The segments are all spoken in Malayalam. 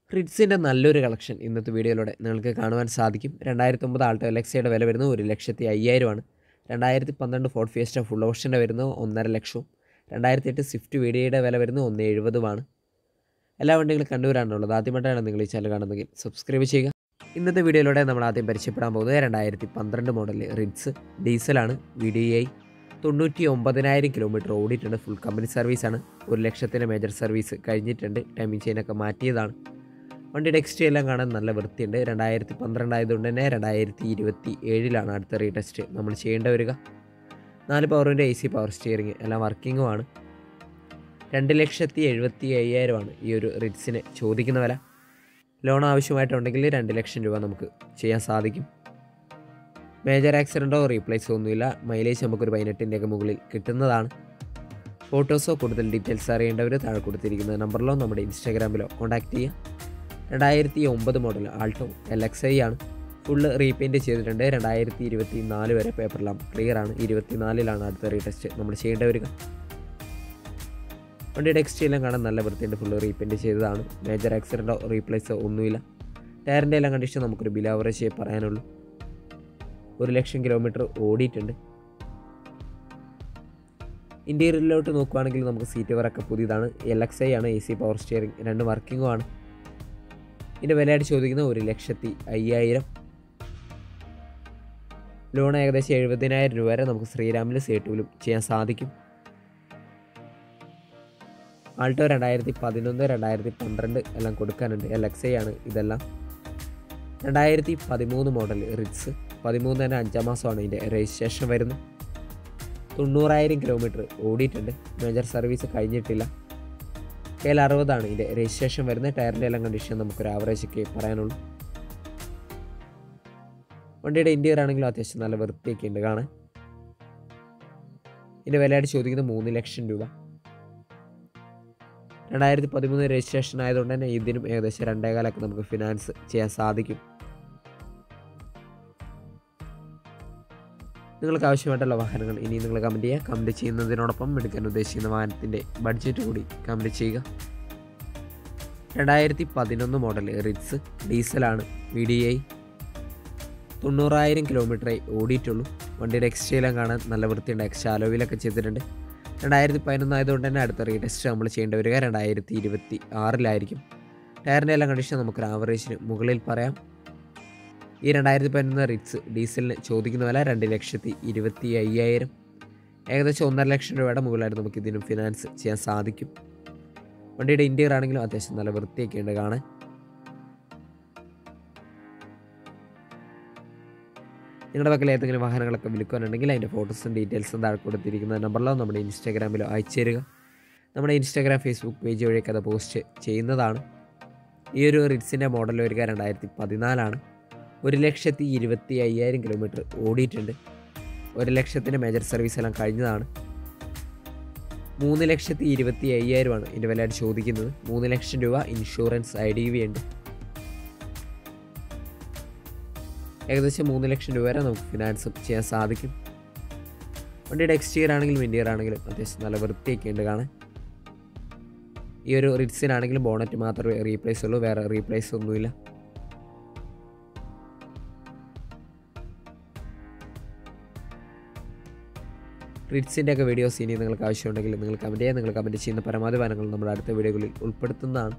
റിറ്റ്സിൻ്റെ നല്ലൊരു കളക്ഷൻ ഇന്നത്തെ വീഡിയോയിലൂടെ നിങ്ങൾക്ക് കാണുവാൻ സാധിക്കും. 2009 ആൾട്ടോ എലക്സയുടെ വില വരുന്നത് 1,50,000 ആണ്. 2012 ഫോർഡ് ഫിയസ്റ്റ ഫുൾ ഓപ്ഷൻ്റെ വരുന്നത് 1,50,000. 2008 സ്വിഫ്റ്റ് വീഡിയോയുടെ വില വരുന്നത് 1,70,000. എല്ലാ വണ്ടികളും കണ്ടുവരാനുള്ളത്. ആദ്യമായിട്ടാണ് നിങ്ങൾ ഈ ചാനൽ കാണുന്നതെങ്കിൽ സബ്സ്ക്രൈബ് ചെയ്യുക. ഇന്നത്തെ വീഡിയോയിലൂടെ നമ്മൾ ആദ്യം പരിചയപ്പെടാൻ പോകുന്നത് 2012 മോഡൽ റിറ്റ്സ് ഡീസലാണ്. VDI 99,000 കിലോമീറ്റർ ഓടിയിട്ടുണ്ട്. ഫുൾ കമ്പനി സർവീസാണ്. 1,00,000 മേജർ സർവീസ് കഴിഞ്ഞിട്ടുണ്ട്. ടൈമിംഗ് ചെയിനൊക്കെ മാറ്റിയതാണ്. വണ്ടിയുടെ എക്സ്റ്റീരിയർ എല്ലാം കാണാൻ നല്ല വൃത്തിയുണ്ട്. 2012 ആയതുകൊണ്ട് തന്നെ 2027 അടുത്ത റീടെസ്റ്റ് നമ്മൾ ചെയ്യേണ്ടി വരിക. 4 പവറിൻ്റെ AC പവർ സ്റ്റിയറിംഗ് എല്ലാം വർക്കിങ്ങുമാണ്. 2,75,000 ഈ ഒരു റിറ്റ്സിന് ചോദിക്കുന്ന വില. ലോൺ ആവശ്യമായിട്ടുണ്ടെങ്കിൽ 2,00,000 രൂപ നമുക്ക് ചെയ്യാൻ സാധിക്കും. മേജർ ആക്സിഡൻറ്റോ റീപ്ലേസോ ഒന്നുമില്ല. മൈലേജ് നമുക്കൊരു 18-ൻ്റെ മുകളിൽ കിട്ടുന്നതാണ്. ഫോട്ടോസോ കൂടുതൽ ഡീറ്റെയിൽസ് അറിയേണ്ടവർ താഴെ കൊടുത്തിരിക്കുന്ന നമ്പറിലോ നമ്മുടെ ഇൻസ്റ്റാഗ്രാമിലോ കോൺടാക്റ്റ് ചെയ്യുക. 2009 മോഡൽ ആൾട്ടോ LXi ആണ്. ഫുള്ള് റീപെയിൻറ്റ് ചെയ്തിട്ടുണ്ട്. 2024 വരെ പേപ്പറെല്ലാം ക്ലിയർ ആണ്. 24 അടുത്ത റീടെസ്റ്റ് നമ്മൾ ചെയ്യേണ്ടി വരിക. വണ്ടിയുടെ എക്സ്റ്റീരിയർ കാണാൻ നല്ല വൃത്തിയുണ്ട്. ഫുള്ള് റീപെയിൻറ്റ് ചെയ്തതാണ്. മേജർ ആക്സിഡൻറ്റോ റീപ്ലേസോ ഒന്നുമില്ല. ടയറിൻ്റെ എല്ലാം കണ്ടീഷൻ നമുക്കൊരു ബിലോ ആവറേജ് പറയാനുള്ളൂ. 1,00,000 കിലോമീറ്റർ ഓടിയിട്ടുണ്ട്. ഇൻറ്റീരിയറിലോട്ട് നോക്കുകയാണെങ്കിൽ നമുക്ക് സീറ്റ് കവറൊക്കെ പുതിയതാണ്. LXi ആണ്. AC പവർ സ്റ്റിയറിംഗ് രണ്ടും വർക്കിങ്ങുമാണ്. ഇതിൻ്റെ വിലയായിട്ട് ചോദിക്കുന്നത് 1,05,000. ലോൺ ഏകദേശം 70,000 രൂപ വരെ നമുക്ക് ശ്രീരാമിലും സേട്ടുവിലും ചെയ്യാൻ സാധിക്കും. ആൾട്ടോ 2011, 2012 എല്ലാം കൊടുക്കാനുണ്ട്. LXi ആണ് ഇതെല്ലാം. 2013 മോഡൽ റിറ്റ്സ് 13 തന്നെ 5-ാം മാസമാണ് ഇതിൻ്റെ രജിസ്ട്രേഷൻ വരുന്നത്. 90,000 കിലോമീറ്റർ ഓടിയിട്ടുണ്ട്. മേജർ സർവീസ് കഴിഞ്ഞിട്ടില്ല. KL60 ഇതിൻ്റെ രജിസ്ട്രേഷൻ വരുന്നത്. ടയറിൻ്റെ എല്ലാം കണ്ടീഷൻ നമുക്കൊരു ആവറേജൊക്കെ പറയാനുള്ളൂ. വണ്ടിയുടെ ഇൻറ്റീരിയർ ആണെങ്കിലും അത്യാവശ്യം നല്ല വൃത്തിയൊക്കെ ഉണ്ട് കാണാൻ. ഇതിൻ്റെ വിലയായിട്ട് ചോദിക്കുന്നത് 3,00,000 രൂപ. 2013 രജിസ്ട്രേഷൻ ആയതുകൊണ്ട് തന്നെ ഇതിനും ഏകദേശം 2,15,000 നമുക്ക് ഫിനാൻസ് ചെയ്യാൻ സാധിക്കും. നിങ്ങൾക്ക് ആവശ്യമായിട്ടുള്ള വാഹനങ്ങൾ ഇനി നിങ്ങൾ കമൻറ്റ് ചെയ്യുക. കമൻറ്റ് ചെയ്യുന്നതിനോടൊപ്പം എടുക്കാൻ ഉദ്ദേശിക്കുന്ന വാഹനത്തിൻ്റെ ബഡ്ജറ്റ് കൂടി കമൻറ്റ് ചെയ്യുക. 2011 മോഡൽ റിറ്റ്സ് ഡീസലാണ്. VDI 90,000 കിലോമീറ്ററായി ഓടിയിട്ടുള്ളൂ. വണ്ടിയുടെ എക്സ്റ്റീരിയർ കാണാൻ നല്ല വൃത്തിയുണ്ട്. എക്സ്ട്രാ അലോയിലൊക്കെ ചെയ്തിട്ടുണ്ട്. 2011 ആയതുകൊണ്ട് തന്നെ അടുത്ത റീടെസ്റ്റ് നമ്മൾ ചെയ്യേണ്ടി വരിക 2026 ടയറിൻ്റെ എല്ലാം കണ്ടീഷൻ നമുക്കൊരു ആവറേജിന് മുകളിൽ പറയാം. ഈ 2011 റിറ്റ്സ് ഡീസലിന് ചോദിക്കുന്ന വില 2,25,000. ഏകദേശം 1,50,000 രൂപയുടെ മുകളിലായിട്ട് നമുക്ക് ഇതിനും ഫിനാൻസ് ചെയ്യാൻ സാധിക്കും. വണ്ടിയുടെ ഇൻറ്റീരിയർ ആണെങ്കിലും അത്യാവശ്യം നല്ല വൃത്തിയൊക്കെ ഉണ്ട് കാണാൻ. നിങ്ങളുടെ പക്കൽ ഏതെങ്കിലും വാഹനങ്ങളൊക്കെ വിൽക്കാനുണ്ടെങ്കിൽ അതിൻ്റെ ഫോട്ടോസും ഡീറ്റെയിൽസും താഴെ കൊടുത്തിരിക്കുന്ന നമ്പറിലോ നമ്മുടെ ഇൻസ്റ്റാഗ്രാമിലോ അയച്ചു തരിക. നമ്മുടെ ഇൻസ്റ്റാഗ്രാം, ഫേസ്ബുക്ക് പേജ് വഴിയൊക്കെ അത് പോസ്റ്റ് ചെയ്യുന്നതാണ്. ഈ ഒരു റിറ്റ്സിൻ്റെ മോഡൽ വരിക 2014. 1,25,000 കിലോമീറ്റർ ഓടിയിട്ടുണ്ട്. 1,00,000 മേജർ സർവീസ് എല്ലാം കഴിഞ്ഞതാണ്. 3,25,000 ഇതിൻ്റെ വിലയായിട്ട് ചോദിക്കുന്നത്. 3,00,000 രൂപ ഇൻഷുറൻസ് IDV ഉണ്ട്. ഏകദേശം 3,00,000 രൂപ വരെ നമുക്ക് ഫിനാൻസും ചെയ്യാൻ സാധിക്കും. വണ്ടിയുടെ എക്സ്റ്റീരിയർ ആണെങ്കിലും ഇൻറ്റീരിയർ ആണെങ്കിലും അത്യാവശ്യം നല്ല വൃത്തിയൊക്കെ ഉണ്ട് കാണാൻ. ഈ ഒരു റിറ്റ്സിനാണെങ്കിലും ബോണറ്റ് മാത്രമേ റീപ്ലേസ് ഉള്ളൂ. വേറെ റീപ്ലേസ് ഒന്നുമില്ല. റിറ്റ്സിൻ്റെ ഒക്കെ വീഡിയോസ് ഇനി നിങ്ങൾക്ക് ആവശ്യമുണ്ടെങ്കിൽ നിങ്ങൾ കമൻറ്റ് ചെയ്യുക. നിങ്ങൾ കമൻറ്റ് ചെയ്യുന്ന പരമാവധി വാഹനങ്ങൾ നമ്മുടെ അടുത്ത വീഡിയോകളിൽ ഉൾപ്പെടുത്തുന്നതാണ്.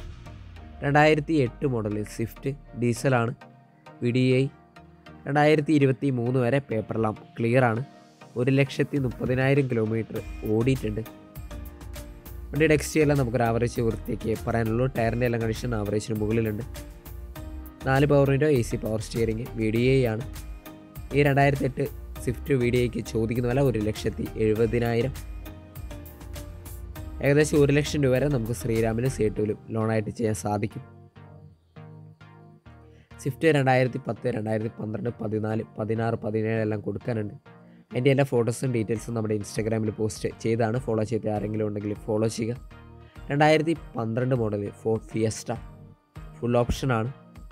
2008 മോഡൽ സ്വിഫ്റ്റ് ഡീസലാണ്. VDI 2023 വരെ പേപ്പറെല്ലാം ക്ലിയറാണ്. 1,30,000 കിലോമീറ്റർ ഓടിയിട്ടുണ്ട്. വണ്ടിയുടെ എക്സ്റ്റീരിയർ നമുക്കൊരു ആവറേജ് വൃത്തിയൊക്കെ പറയാനുള്ളൂ. ടയറിൻ്റെ എല്ലാം കണ്ടീഷൻ ആവറേജിന് മുകളിലുണ്ട്. 4 പവറിൻ്റെ AC പവർ സ്റ്റിയറിംഗ് VDI ആണ്. ഈ 2008 സ്വിഫ്റ്റ് VDIക്ക് ചോദിക്കുന്ന വില 1,70,000. ഏകദേശം 1,00,000 രൂപ വരെ നമുക്ക് ശ്രീരാമിലും സേട്ടുവിലും ലോണായിട്ട് ചെയ്യാൻ സാധിക്കും. സ്വിഫ്റ്റ് 2010, 2012, 14, 16, 17 എല്ലാം കൊടുക്കാനുണ്ട്. അതിൻ്റെ എല്ലാ ഫോട്ടോസും ഡീറ്റെയിൽസും നമ്മുടെ ഇൻസ്റ്റാഗ്രാമിൽ പോസ്റ്റ് ചെയ്താണ്. ഫോളോ ചെയ്ത് ആരെങ്കിലും ഉണ്ടെങ്കിൽ ഫോളോ ചെയ്യുക. 2012 മോഡൽ ഫോർഡ് ഫിയസ്റ്റ ഫുൾ ഓപ്ഷനാണ്.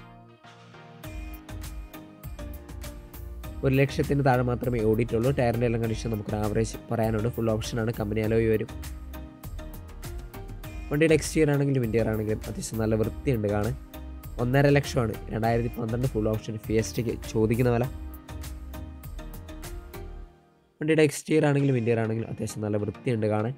1,00,000 താഴെ മാത്രമേ ഓടിയിട്ടുള്ളൂ. ടയറിൻ്റെ എല്ലാം കണ്ടീഷൻ നമുക്കൊരു ആവറേജ് പറയാനുണ്ട്. ഫുൾ ഓപ്ഷനാണ്. കമ്പനി അലോയ് വരും. വണ്ടിയുടെ എക്സ്റ്റീരിയർ ആണെങ്കിലും ഇൻറ്റീരിയർ ആണെങ്കിലും അത്യാവശ്യം നല്ല വൃത്തിയുണ്ട് കാണാൻ. 1.5 ലക്ഷമാണ് 2012 ഫുൾ ഓപ്ഷൻ ഫിയസ്റ്റയ്ക്ക് ചോദിക്കുന്ന വില. വണ്ടിയുടെ എക്സ്റ്റീരിയർ ആണെങ്കിലും ഇൻറ്റീരിയർ ആണെങ്കിലും അത്യാവശ്യം നല്ല വൃത്തിയുണ്ട് കാണാൻ.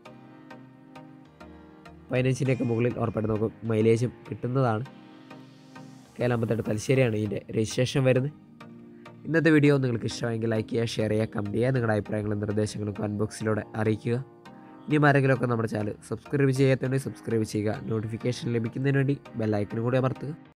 15-ൻ്റെയൊക്കെ മുകളിൽ ഉറപ്പായിട്ട് നമുക്ക് മൈലേജും കിട്ടുന്നതാണ്. കേരളാമ്പത്തേട്ട് തലശ്ശേരിയാണ് ഇതിൻ്റെ രജിസ്ട്രേഷൻ വരുന്നത്. ഇന്നത്തെ വീഡിയോ നിങ്ങൾക്ക് ഇഷ്ടമായെങ്കിൽ ലൈക്ക് ചെയ്യുക, ഷെയർ ചെയ്യുക, കമൻറ്റ് ചെയ്യുക. നിങ്ങളുടെ അഭിപ്രായങ്ങളും നിർദ്ദേശങ്ങളും കമൻറ്റ് ബോക്സിലൂടെ അറിയിക്കുക. ഇനിയും ആരെങ്കിലുമൊക്കെ നമ്മുടെ ചാനൽ സബ്സ്ക്രൈബ് ചെയ്യാത്തതുകൊണ്ട് സബ്സ്ക്രൈബ് ചെയ്യുക. നോട്ടിഫിക്കേഷൻ ലഭിക്കുന്നതിന് വേണ്ടി ബെല്ലൈക്കനും കൂടി അമർത്തുക.